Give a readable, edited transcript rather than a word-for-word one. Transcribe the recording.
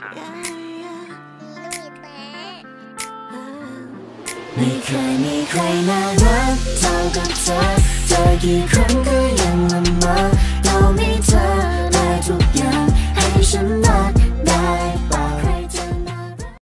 ไม่เคยมีใครน่ารักเท่ากับเธอเจอกี่ครั้งก็ยังละเมอ